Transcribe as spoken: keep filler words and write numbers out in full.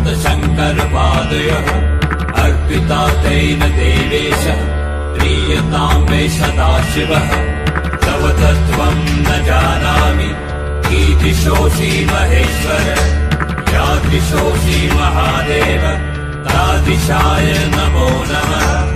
शङ्करपादयोः अर्पिता तेन देवेश प्रीयतां मे सदाशिवः तव तत्त्वं न जानामि कीदृशोऽसि महेश्वर यादृशोऽसि महादेव तादृशाय नमो नमः।